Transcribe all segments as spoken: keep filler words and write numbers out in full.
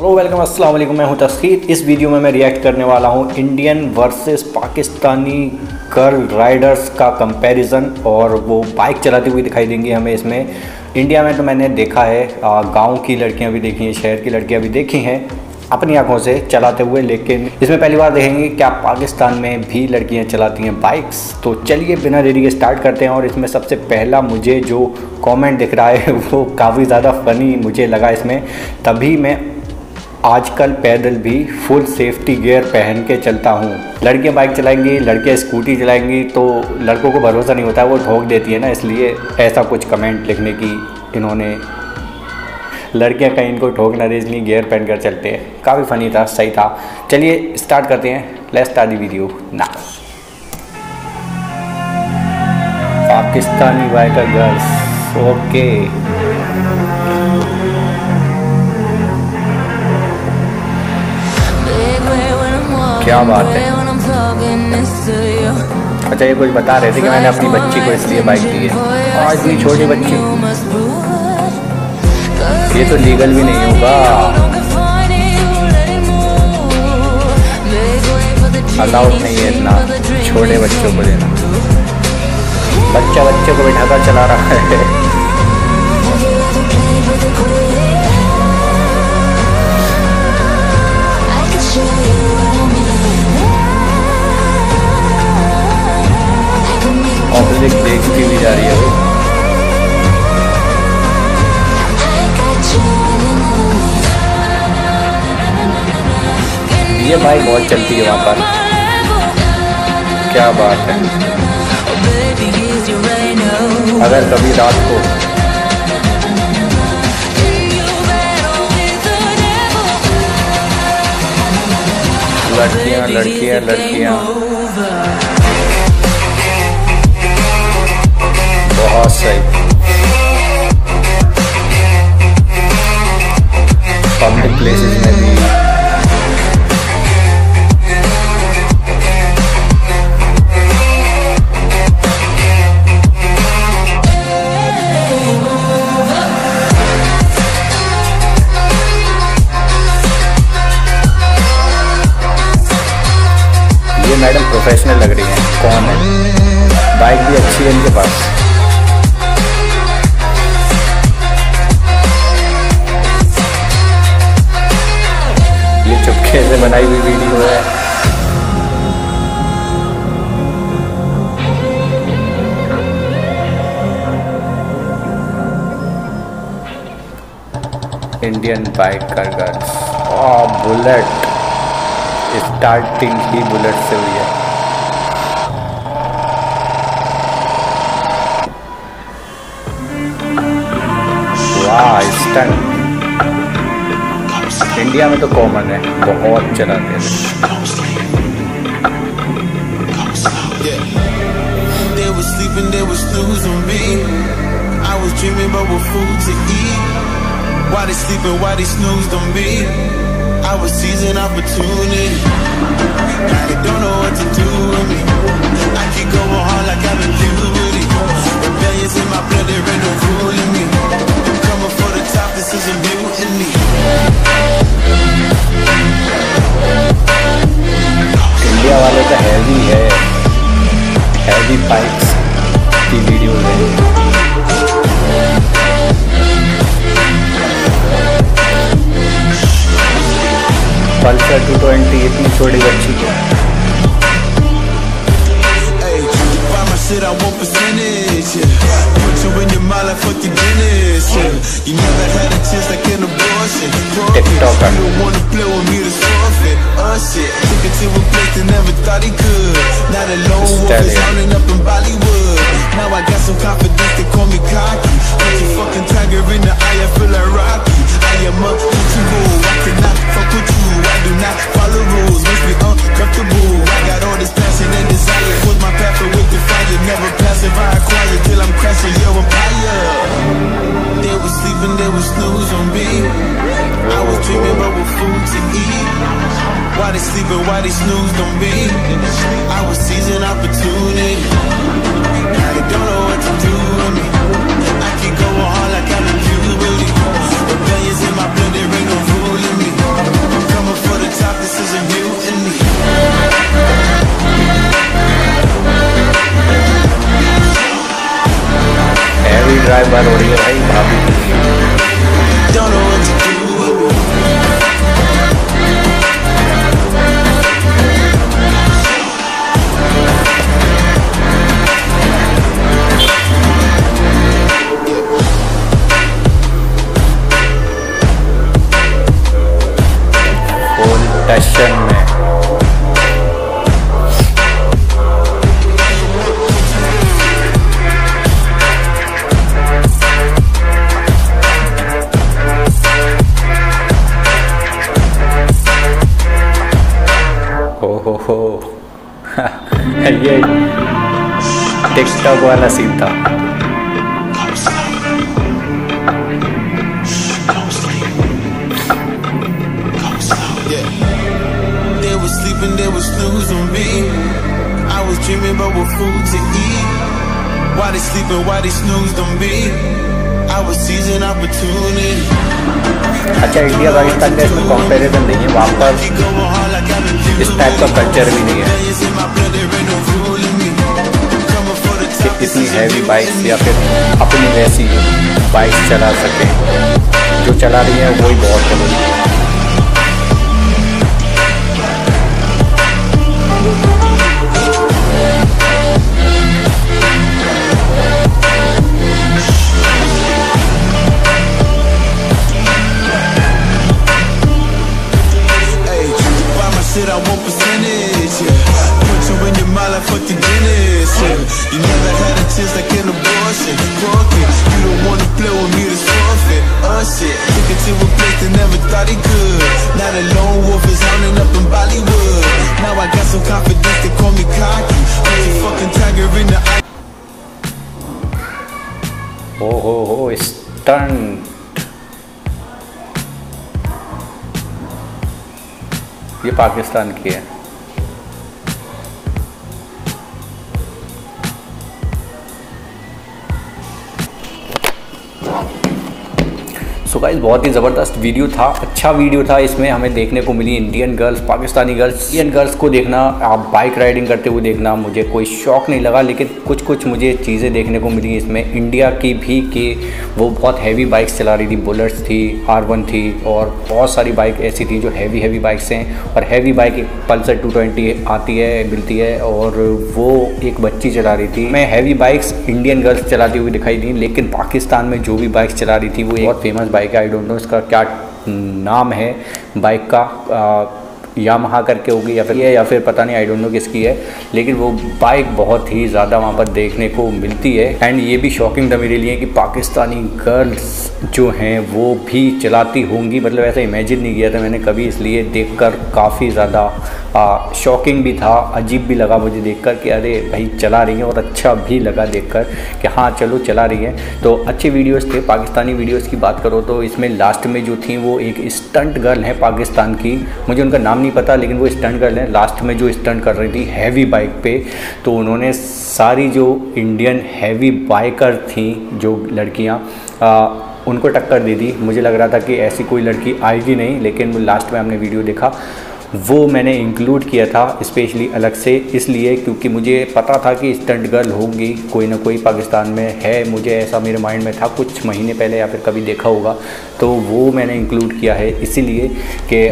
Hello welcome अस्सलाम वालेकुम, मैं हूं तस्कीर। इस वीडियो में मैं रिएक्ट करने वाला हूं Indian versus Pakistani girl riders का कंपैरिजन, और वो बाइक चलाती हुई दिखाई देंगी हमें इसमें। इंडिया में तो मैंने देखा है, गांव की लड़कियां भी देखी हैं, शहर की लड़कियां भी देखी हैं अपनी आंखों से चलाते हुए, लेकिन इसमें पहली बार देखेंगे क्या पाकिस्तान में भी लड़कियां चलाती हैं बाइक्स। तो चलिए बिना देरी के स्टार्ट करते हैं। और इसमें सबसे पहला मुझे जो कमेंट दिख रहा है वो काफ़ी ज़्यादा फ़नी मुझे लगा इसमें, तभी मैं आजकल पैदल भी फुल सेफ्टी गियर पहन के चलता हूँ। लड़कियाँ बाइक चलाएंगी, लड़के स्कूटी चलाएंगी तो लड़कों को भरोसा नहीं होता, वो ठोक देती है ना, इसलिए ऐसा कुछ कमेंट लिखने की इन्होंने। लड़कियाँ कहीं इनको ठोक ना दे इसलिए गियर पहन कर चलते हैं। काफ़ी फ़नी था, सही था। चलिए स्टार्ट करते हैं। Let's start the video now. Pakistani biker girls, okay. क्या बात है। अच्छा, ये कुछ बता रहे थे कि मैंने अपनी बच्ची को इसलिए बाइक दी है। आज भी छोटी बच्ची, ये तो लीगल भी नहीं होगा, अलाउड नहीं है इतना छोटे बच्चों को देना। बच्चा बच्चे को बिठाकर चला रहा है। पब्लिक देखती भी जा रही है वो। ये बाइक बहुत चलती है वहाँ पर, क्या बात है। अगर कभी रात को लड़कियाँ लड़कियाँ लड़कियाँ बहुत सही। पब्लिक प्लेसेस में भी ये मैडम प्रोफेशनल लग रही है। कौन है? बाइक भी अच्छी है इनके पास। ये चुपके से बनाई हुई वीडियो है। Indian biker girls. Oh, Bullet, starting ही बुलेट से हुई है। वाह, स्टंट इंडिया में तो कॉमन है, बहुत चलाते हैं। I was seizing opportunity. Now they don't know what to do with me. I keep going hard like I'm in puberty. Rebellions in my blood, there ain't no ruling me. I'm coming for the top, this is a mutiny. India वाले का heavy है, heavy bikes की video है। Pulsar two twenty, इतनी छोटी बच्ची को। I want percentage, yeah. Put you in your mind like fuck the Guinness, yeah. You never had a chance like an abortion. TikTok, you don't wanna play with me to forfeit. Oh shit, took it to a place they never thought he could. Now the lone wolf is running up in Bollywood. Now I got some confidence, they call me cocky. Put your fucking tiger in the eye, I feel like Rocky. I am untouchable, I cannot fuck with you. I do not follow rules, makes me uncomfortable. I got all this passion and desire, was my path with the fire. Never passive, I acquire till I'm crashing your empire. They were sleeping, they were snooze on me. I was dreaming about what food to eat. Why they sleeping, why they snoozed on me? I was seizing opportunity. Now they don't know what to do with me. I keep going hard like I'm in puberty. Rebellions in my blood, there ain't no ruling me. बार बार हो रही है भाई भाभी की। Full tension में हो हो ये टिकटॉक वाला सीन था। They was sleeping, they was snoozing me. I was dreaming about what food to eat. Why they sleeping, why they snoozed on me? I was seizing opportunity. अच्छा, India Pakistan का इसमें comparison नहीं है, वहाँ पर इस टाइप का कल्चर भी नहीं है कि इतनी हैवी बाइक्स या फिर अपनी वैसी बाइक चला सकें। जो चला रही है वही बहुत है। Shit, I want percentage, yeah. Put you in your mind like fuck the Guinness, yeah. You never had a chance like an abortion. Fuck it, you don't wanna play with me, that's forfeit. Oh shit, took it to a place they never thought he could. Now the lone wolf is hounding up in Bollywood. Now I got some confidence, they call me cocky. I'm a fucking tiger in the eye. Oh ho ho, stunt. ये पाकिस्तान की है। So guys, बहुत ही ज़बरदस्त video था, अच्छा video था। इसमें हमें देखने को मिली Indian girls, Pakistani girls. Indian girls को देखना, आप बाइक राइडिंग करते हुए देखना, मुझे कोई शौक़ नहीं लगा, लेकिन कुछ कुछ मुझे चीज़ें देखने को मिली इसमें इंडिया की भी, कि वो बहुत हैवी बाइक्स चला रही थी। बुलेट्स थी, आर वन थी, और बहुत सारी बाइक ऐसी थी जो हैवी हैवी बाइक्स हैं। और हैवी बाइक एक पल्सर टू ट्वेंटी आती है, मिलती है, और वो एक बच्ची चला रही थी। मैं हैवी बाइक्स इंडियन गर्ल्स चलाती हुई दिखाई दी, लेकिन पाकिस्तान में जो भी बाइक्स चला रही थी वो एक बहुत famous bike, I don't know इसका क्या नाम है बाइक का, यामाहा करके होगी या फिर ये या फिर पता नहीं, आई डोंट नो किसकी है, लेकिन वो बाइक बहुत ही ज़्यादा वहाँ पर देखने को मिलती है। एंड ये भी शॉकिंग था मेरे लिए कि पाकिस्तानी गर्ल्स जो हैं वो भी चलाती होंगी, मतलब ऐसा इमेजिन नहीं किया था मैंने कभी, इसलिए देखकर काफ़ी ज़्यादा शॉकिंग भी था, अजीब भी लगा मुझे देखकर कि अरे भाई चला रही हैं, और अच्छा भी लगा देखकर कि हाँ चलो चला रही हैं। तो अच्छे वीडियोस थे। पाकिस्तानी वीडियोस की बात करो तो इसमें लास्ट में जो थी वो एक स्टंट गर्ल है पाकिस्तान की, मुझे उनका नाम नहीं पता, लेकिन वो स्टंट गर्ल है। लास्ट में जो स्टंट कर रही थी हैवी बाइक पे, तो उन्होंने सारी जो इंडियन हैवी बाइकर थी जो लड़कियाँ, उनको टक्कर दे दी। मुझे लग रहा था कि ऐसी कोई लड़की आएगी नहीं, लेकिन लास्ट में हमने वीडियो देखा, वो मैंने इंक्लूड किया था स्पेशली अलग से, इसलिए क्योंकि मुझे पता था कि स्टंट गर्ल होगी कोई ना कोई पाकिस्तान में है, मुझे ऐसा मेरे माइंड में था कुछ महीने पहले, या फिर कभी देखा होगा, तो वो मैंने इंक्लूड किया है इसीलिए कि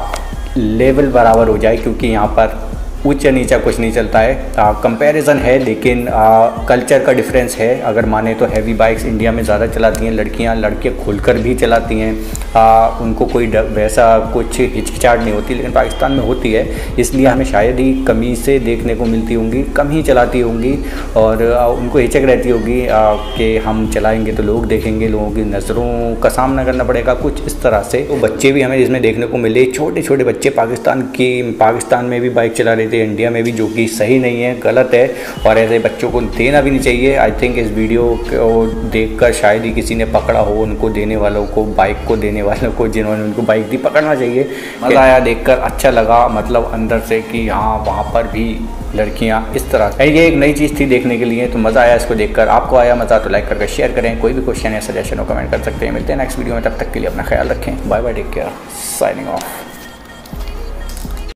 लेवल बराबर हो जाए, क्योंकि यहाँ पर ऊंचा नीचा कुछ नहीं चलता है, कंपैरिजन है, लेकिन कल्चर का डिफरेंस है। अगर माने तो हैवी बाइक्स इंडिया में ज़्यादा चलाती हैं लड़कियां, लड़के खुलकर भी चलाती हैं, आ, उनको कोई वैसा कुछ हिचकिचाहट नहीं होती, लेकिन पाकिस्तान में होती है, इसलिए हमें शायद ही कमी से देखने को मिलती होंगी, कम ही चलाती होंगी, और आ, उनको हिचक रहती होगी कि हम चलाएँगे तो लोग देखेंगे, लोगों की नज़रों का सामना करना पड़ेगा, कुछ इस तरह से। तो बच्चे भी हमें इसमें देखने को मिले, छोटे छोटे बच्चे पाकिस्तान की पाकिस्तान में भी बाइक चला रहे थे, इंडिया में भी, जो कि सही नहीं है, गलत है, और ऐसे बच्चों को देना भी नहीं चाहिए। आई थिंक इस वीडियो को देखकर शायद ही किसी ने पकड़ा हो, उनको देने वालों को, बाइक को देने वालों को, जिन्होंने उनको बाइक दी, पकड़ना चाहिए। मज़ा आया देखकर, अच्छा लगा, मतलब अंदर से कि हाँ वहाँ पर भी लड़कियाँ इस तरह, ये एक नई चीज़ थी देखने के लिए, तो मज़ा आया इसको देखकर। आपको आया मज़ा तो लाइक करके शेयर करें, कोई भी क्वेश्चन या सजेशन हो कमेंट कर सकते हैं। मिलते हैं नेक्स्ट वीडियो में, तब तक के लिए अपना ख्याल रखें, bye bye, take care, signing of.